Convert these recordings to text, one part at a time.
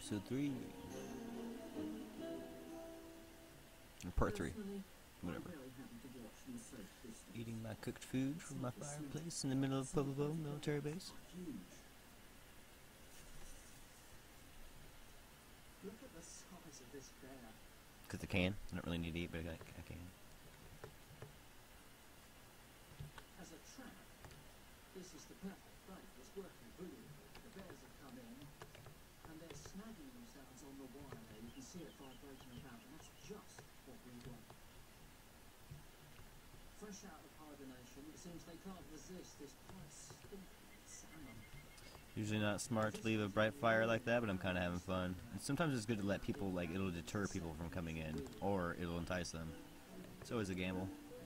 Episode 3. Or part 3. Whatever. Eating my cooked food from my fireplace in the middle of Pavlovo military base. Look at the size of this bear. Because I can. I don't really need to eat, but I can. As a trap, this is the perfect bait. It's working brilliantly. The bears have come in, and they're snagging themselves on the wire there. You can see it vibrating about, and that's just what we want. Fresh out of hibernation, it seems they can't resist this quite stinking salmon. Usually not smart to leave a bright fire like that, but I'm kind of having fun. And sometimes it's good to let people, like, it'll deter people from coming in, or it'll entice them. It's always a gamble.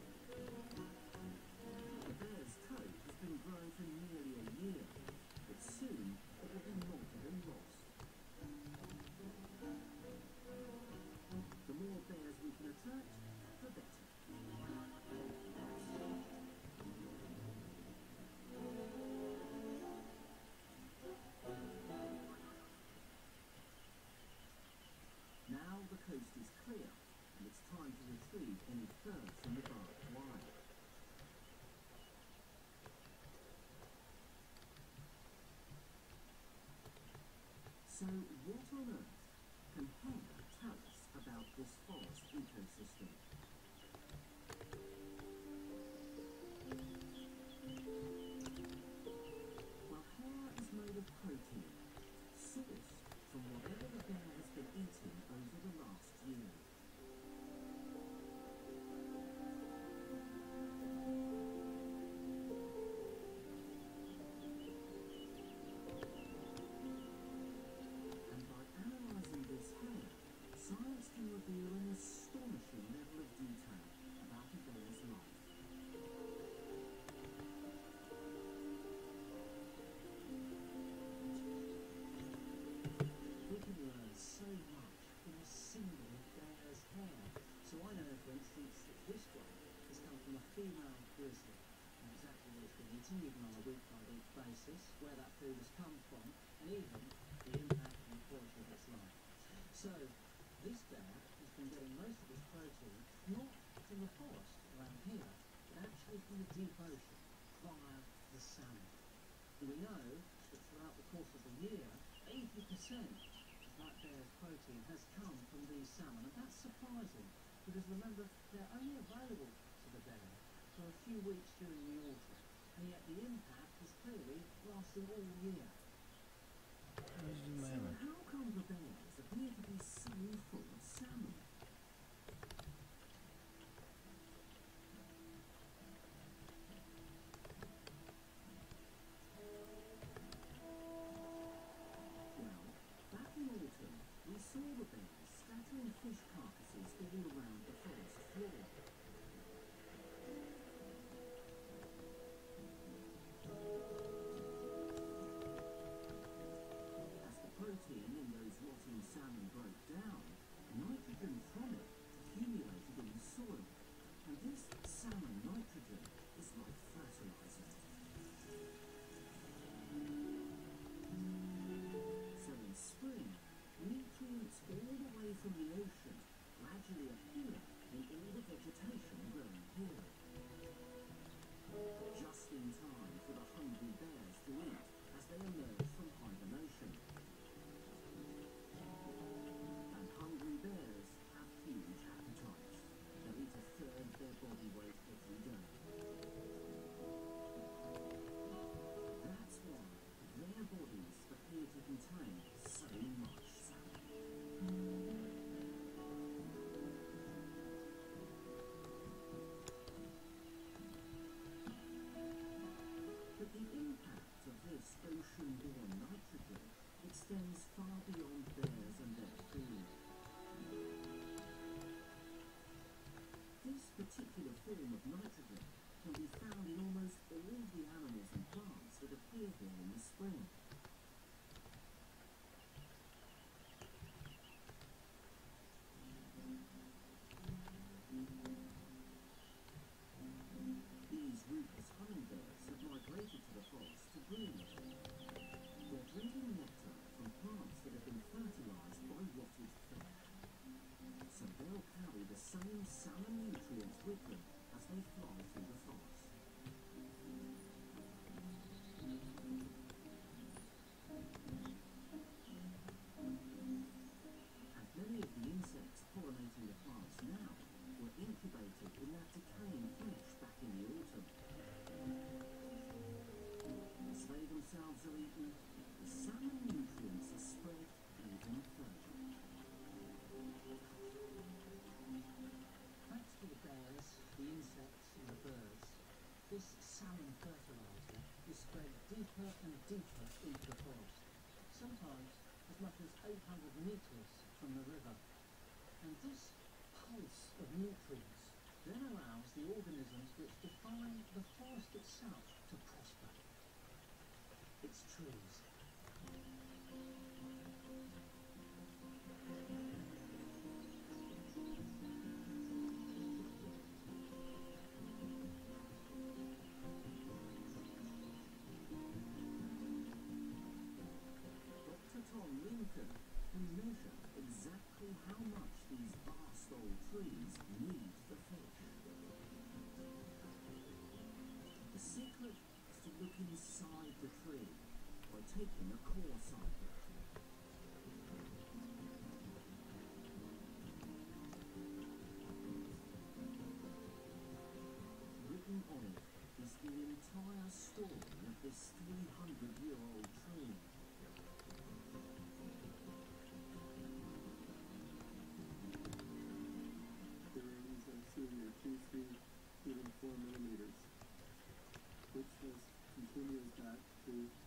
The bear's coat has been growing for nearly a year, but soon it will be knotted and lost. The more bears we can attract, the better. Now the coast is clear, and it's time to retrieve any fur from the barbed wire. So what on earth can hair tell us about this forest ecosystem? Well, hair is made of protein, sourced from whatever the bear has been eating over the last year. And by analysing this hair, science can reveal an astonishing level of detail about a bear's life. We can learn so much from a single bear's hair. So I know, for instance, that this one has come from a female grizzly, and exactly what it's been eating, even on a week-by-week basis, where that food has come from, and even the impact and quality of its life. So this bear has been getting most of its protein not from the forest around here, but actually from the deep ocean via the salmon. And we know that throughout the course of the year, 80% of that bear's protein has come from these salmon, and that's surprising because remember, they're only available to the bear for a few weeks during the autumn, and yet the impact is clearly lasting all year. So how come the bears appear to be so full of salmon? Well, back in autumn, we saw the bears scattering fish carcasses all around the forest floor. As the protein in those rotting salmon broke down, nitrogen from it accumulated in the soil, and this salmon nitrogen is like fertilizer. So in spring, nutrients all the way from the ocean gradually appear in all the vegetation growing here. Just in time for the hungry bears to eat as they emerge from hibernation. And hungry bears have huge appetites. They'll eat a third their body weight every day. That's why their bodies appear to contain so much salmon. But the impact of this ocean-borne nitrogen extends far beyond bears and their food. This particular form of nitrogen can be found in almost all the animals and plants that appear here in the spring. These rufous hummingbirds have migrated to the forest to breed. They're drinking nectar from plants that have been fertilized deeper into the forest, sometimes as much as 800 metres from the river. And this pulse of nutrients then allows the organisms which define the forest itself to prosper. Its trees. Lincoln can measure exactly how much these vast old trees need the fish. The secret is to look inside the tree by taking a core sample. Written on it is the entire story of this 300-year-old tree. Here 2, 3, even 4 millimeters, which continues back to